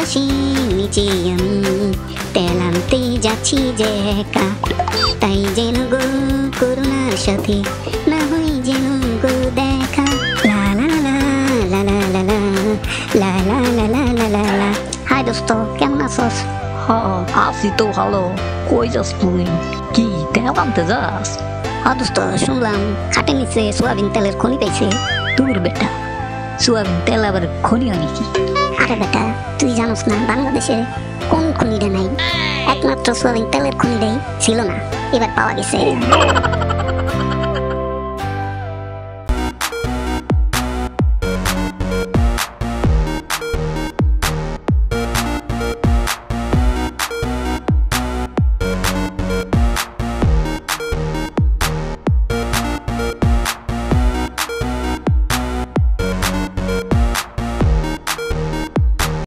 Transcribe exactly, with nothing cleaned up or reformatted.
আকাশের নিচে আমি তেল আনতে যাচ্ছি যে একা, তাই যেন গো করুণার সাথে না হই যেন গো দেখা। লা লা লা লা লা লা লা লা লা লা লা লা লা লা। হাই দোস্ত, কেমন আছোস? হ আছি তো ভালো। কই যাস তুই? কি তেল আনতে যাস? হ্যাঁ দোস্ত, শুনলাম খাটের নিচে সোয়াবিন তেলের খনি পাইছে। তোর বেটা সোয়াবিন তেল আবার খনি হয় নাকি? আরে বেটা, তুই জানোস না বাংলাদেশে কোন খনিটা নাই? একমাত্র সোয়াবিন তেলের খনিটাই ছিল না, এবার পাওয়া গেছে।